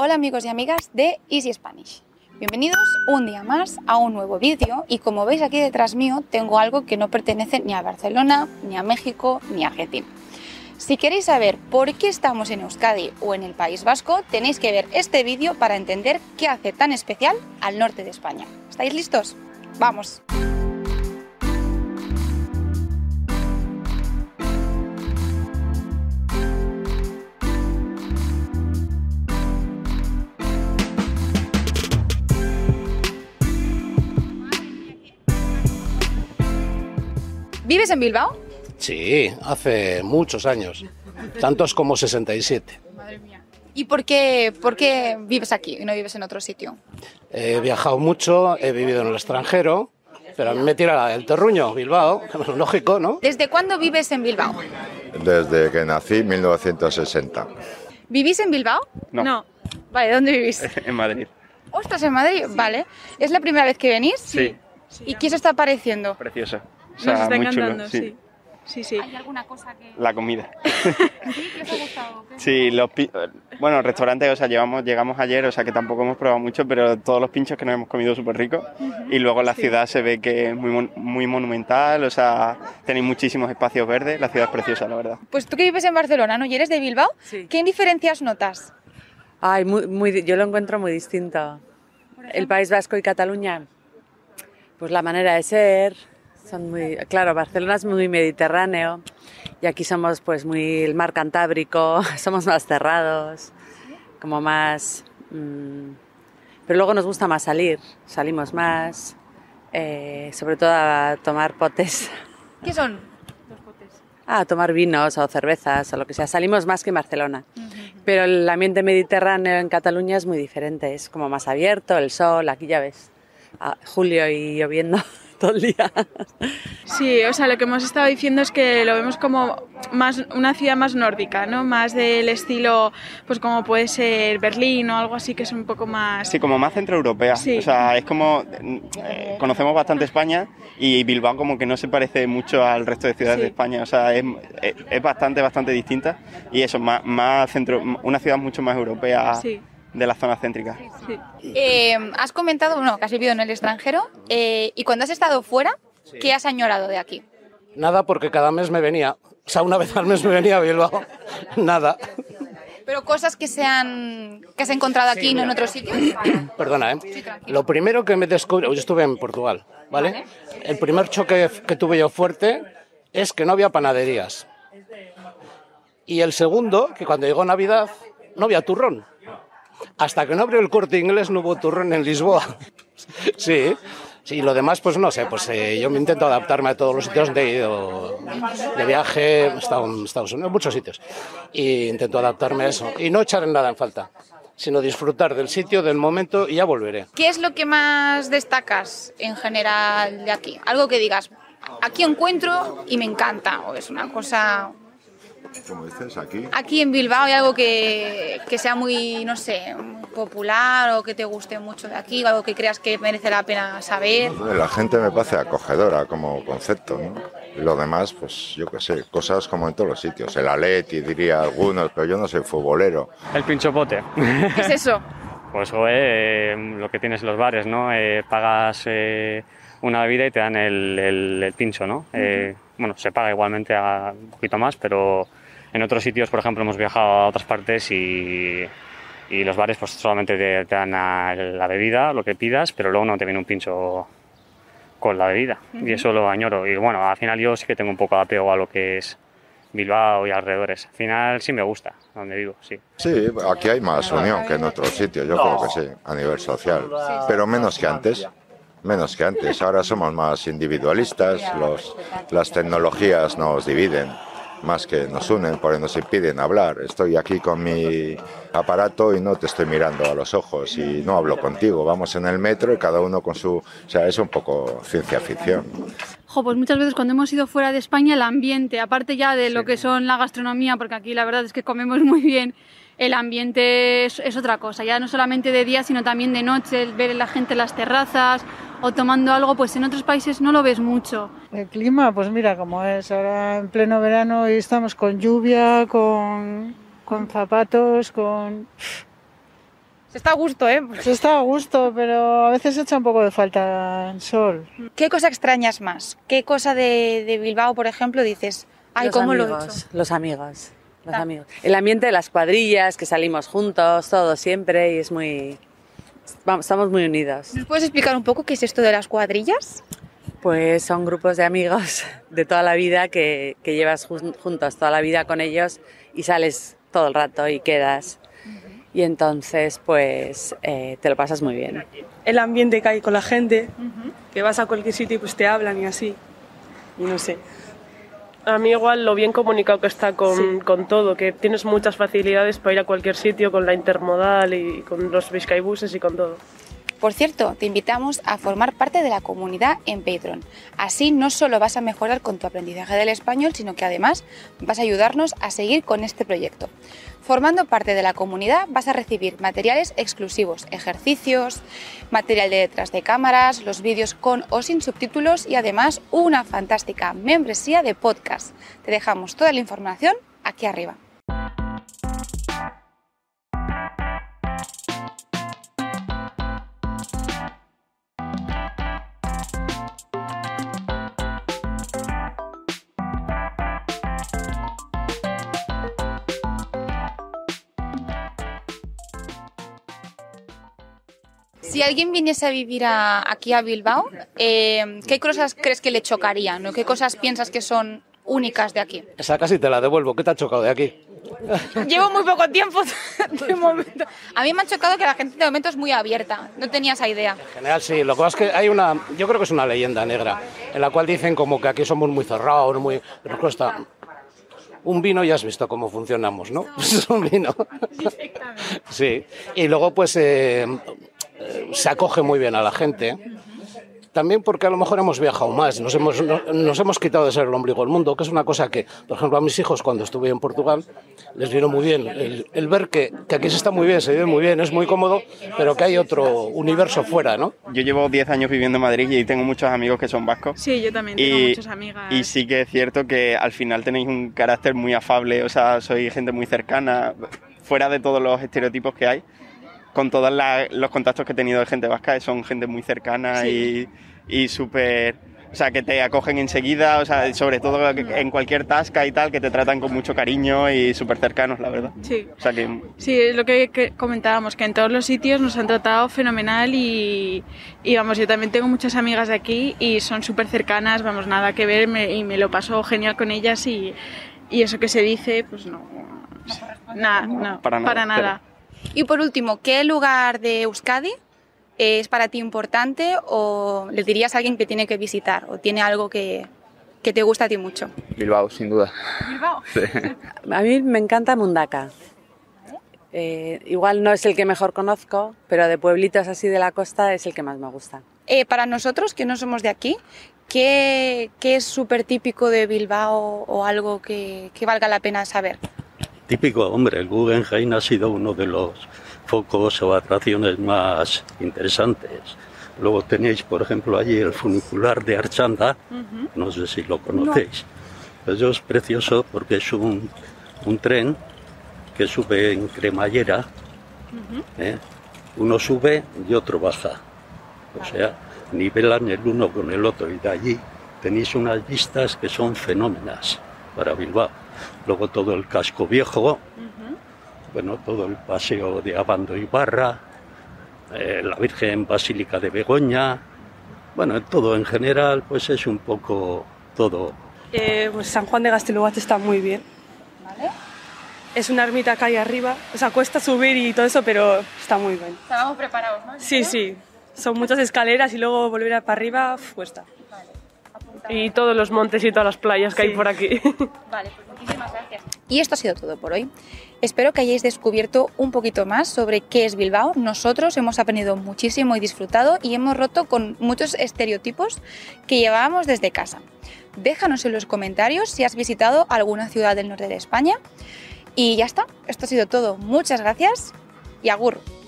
Hola amigos y amigas de Easy Spanish. Bienvenidos un día más a un nuevo vídeo y como veis aquí detrás mío tengo algo que no pertenece ni a Barcelona, ni a México, ni a Argentina. Si queréis saber por qué estamos en Euskadi o en el País Vasco, tenéis que ver este vídeo para entender qué hace tan especial al norte de España. ¿Estáis listos? ¡Vamos! ¿Vives en Bilbao? Sí, hace muchos años, tantos como 67. Madre mía. ¿Y por qué vives aquí y no vives en otro sitio? He viajado mucho, he vivido en el extranjero, pero a mí me tira el terruño, Bilbao, lógico, ¿no? ¿Desde cuándo vives en Bilbao? Desde que nací, 1960. ¿Vivís en Bilbao? No. Vale, ¿dónde vivís? En Madrid. Ostras, en Madrid, vale. ¿Es la primera vez que venís? Sí. ¿Y qué os está pareciendo? Precioso. O Nos sea, está muy encantando, chulo. Sí. Sí. ¿Hay alguna cosa que...? La comida. ¿Sí? ¿Qué os ha gustado? Sí, bueno, restaurantes, o sea, llegamos ayer, o sea, que tampoco hemos probado mucho, pero todos los pinchos que nos hemos comido súper ricos. Y luego la ciudad se ve que es muy monumental, o sea, tenéis muchísimos espacios verdes, la ciudad es preciosa, la verdad. Pues tú que vives en Barcelona, ¿no? ¿Y eres de Bilbao? Sí. ¿Qué diferencias notas? Ay, yo lo encuentro muy distinto. El País Vasco y Cataluña, pues la manera de ser, son muy... Claro, Barcelona es muy mediterráneo y aquí somos pues muy el mar Cantábrico, somos más cerrados, como más... pero luego nos gusta más salir, salimos más, sobre todo a tomar potes. ¿Qué son los potes? A tomar vinos o cervezas o lo que sea. Salimos más que en Barcelona. Pero el ambiente mediterráneo en Cataluña es muy diferente. Es como más abierto, el sol, aquí ya ves. Julio y lloviendo todo el día. Sí, o sea, lo que hemos estado diciendo es que lo vemos como más una ciudad más nórdica, ¿no? Más del estilo, pues como puede ser Berlín o algo así, que es un poco más... Sí, como más centroeuropea. Sí. O sea, es como... conocemos bastante España y Bilbao como que no se parece mucho al resto de ciudades de España. O sea, es bastante distinta y eso, más una ciudad mucho más europea. Sí. De la zona céntrica. Sí. Has comentado, bueno, que has vivido en el extranjero y cuando has estado fuera, ¿qué has añorado de aquí? Nada, porque cada mes me venía, o sea, una vez al mes me venía a Bilbao, nada. Pero cosas que has encontrado aquí y no en otros sitios. Perdona, Sí, tranquilo. Lo primero que me descubrí, yo estuve en Portugal, ¿vale? El primer choque que tuve yo fuerte es que no había panaderías. Y el segundo, que cuando llegó Navidad, no había turrón. Hasta que no abrió el Corte Inglés no hubo turrón en Lisboa. Sí, lo demás pues no sé, pues yo me intento adaptarme a todos los sitios donde he ido de viaje, he estado en Estados Unidos, en muchos sitios, y intento adaptarme a eso y no echar nada en falta, sino disfrutar del sitio, del momento y ya volveré. ¿Qué es lo que más destacas en general de aquí? Algo que digas, aquí encuentro y me encanta, o es una cosa... Como dices, aquí. Aquí en Bilbao hay algo que sea muy, no sé, popular o que te guste mucho de aquí, o algo que creas que merece la pena saber. La gente me parece acogedora como concepto, ¿no? Y lo demás, pues yo qué sé, cosas como en todos los sitios. El Atleti, diría algunos, pero yo no soy futbolero. El pinchopote. ¿Qué es eso? Pues lo que tienes en los bares, ¿no? Pagas una bebida y te dan el pincho, ¿no? Bueno, se paga igualmente un poquito más, pero en otros sitios, por ejemplo, hemos viajado a otras partes y los bares pues solamente te dan la bebida, lo que pidas, pero luego no te viene un pincho con la bebida. Y eso lo añoro. Y bueno, al final yo sí que tengo un poco de apego a lo que es Bilbao y alrededores. Al final sí me gusta donde vivo, sí. Sí, aquí hay más unión que en otros sitios, yo creo que sí, a nivel social. Pero menos que antes. Menos que antes. Ahora somos más individualistas, las tecnologías nos dividen más que nos unen, porque nos impiden hablar. Estoy aquí con mi aparato y no te estoy mirando a los ojos y no hablo contigo. Vamos en el metro y cada uno con su... O sea, es un poco ciencia ficción. Pues muchas veces cuando hemos ido fuera de España, el ambiente, aparte ya de lo que son la gastronomía, porque aquí la verdad es que comemos muy bien, el ambiente es otra cosa, ya no solamente de día, sino también de noche, ver a la gente en las terrazas o tomando algo, pues en otros países no lo ves mucho. El clima, pues mira cómo es, ahora en pleno verano y estamos con lluvia, con zapatos, con... Se está a gusto, ¿eh? Se está a gusto, pero a veces echa un poco de falta el sol. ¿Qué cosa extrañas más? ¿Qué cosa de Bilbao, por ejemplo, dices, ay, cómo lo he hecho? Los amigos. El ambiente de las cuadrillas, que salimos juntos, todo siempre, y es muy... estamos muy unidos. ¿Nos puedes explicar un poco qué es esto de las cuadrillas? Pues son grupos de amigos de toda la vida que llevas juntos toda la vida con ellos y sales todo el rato y quedas. Y entonces, pues, te lo pasas muy bien. El ambiente que hay con la gente, que vas a cualquier sitio y pues te hablan y así. Y no sé. A mí igual lo bien comunicado que está con todo, que tienes muchas facilidades para ir a cualquier sitio con la intermodal y con los Bizkaibuses y con todo. Por cierto, te invitamos a formar parte de la comunidad en Patreon. Así no solo vas a mejorar con tu aprendizaje del español, sino que además vas a ayudarnos a seguir con este proyecto. Formando parte de la comunidad vas a recibir materiales exclusivos, ejercicios, material de detrás de cámaras, los vídeos con o sin subtítulos y además una fantástica membresía de podcast. Te dejamos toda la información aquí arriba. Si alguien viniese a vivir aquí a Bilbao, ¿qué cosas crees que le chocarían? ¿O qué cosas piensas que son únicas de aquí? Esa casi te la devuelvo. ¿Qué te ha chocado de aquí? Llevo muy poco tiempo de momento. A mí me ha chocado que la gente de momento es muy abierta. No tenía esa idea. En general sí. Lo que pasa es que hay yo creo que es una leyenda negra, en la cual dicen como que aquí somos muy cerrados, muy... Pero cuesta... Un vino ya has visto cómo funcionamos, ¿no? Pues es un vino. Sí. Y luego pues... se acoge muy bien a la gente, también porque a lo mejor hemos viajado más, nos hemos quitado de ser el ombligo del mundo, que es una cosa que, por ejemplo, a mis hijos cuando estuve en Portugal les vino muy bien el ver que aquí se está muy bien, se vive muy bien, es muy cómodo, pero que hay otro universo fuera, ¿no? Yo llevo 10 años viviendo en Madrid y tengo muchos amigos que son vascos. Sí, yo también tengo muchas amigas. Y sí que es cierto que al final tenéis un carácter muy afable, o sea, sois gente muy cercana, fuera de todos los estereotipos que hay. Con todos los contactos que he tenido de gente vasca, son gente muy cercana y súper... O sea, que te acogen enseguida, o sea, sobre todo en cualquier tasca y tal, que te tratan con mucho cariño y súper cercanos, la verdad. Sí. O sea que... Sí, es lo que comentábamos, que en todos los sitios nos han tratado fenomenal y vamos, yo también tengo muchas amigas de aquí y son súper cercanas, vamos, nada que ver y me lo paso genial con ellas y eso que se dice, pues no para nada. Y por último, ¿qué lugar de Euskadi es para ti importante o le dirías a alguien que tiene que visitar o tiene algo que te gusta a ti mucho? Bilbao, sin duda. ¿Bilbao? Sí. A mí me encanta Mundaka. Igual no es el que mejor conozco, pero de pueblitos así de la costa es el que más me gusta. Para nosotros, que no somos de aquí, ¿qué es súper típico de Bilbao o algo que valga la pena saber? Típico, hombre, el Guggenheim ha sido uno de los focos o atracciones más interesantes. Luego tenéis, por ejemplo, allí el funicular de Archanda, no sé si lo conocéis. No. Eso es precioso porque es un tren que sube en cremallera, uno sube y otro baja. O sea, nivelan el uno con el otro y de allí tenéis unas vistas que son fenómenas para Bilbao. Luego todo el casco viejo, bueno, todo el paseo de Abando y Barra, la Virgen Basílica de Begoña, bueno, todo en general, pues es un poco todo. Pues San Juan de Gaztelugatxe está muy bien. ¿Vale? Es una ermita que hay arriba, o sea, cuesta subir y todo eso, pero está muy bien. Estábamos preparados, ¿no? Sí, sí, son muchas escaleras y luego volver para arriba cuesta. Y todos los montes y todas las playas que hay por aquí. Vale, pues muchísimas gracias. Y esto ha sido todo por hoy. Espero que hayáis descubierto un poquito más sobre qué es Bilbao. Nosotros hemos aprendido muchísimo y disfrutado y hemos roto con muchos estereotipos que llevábamos desde casa. Déjanos en los comentarios si has visitado alguna ciudad del norte de España. Y ya está, esto ha sido todo. Muchas gracias y agur.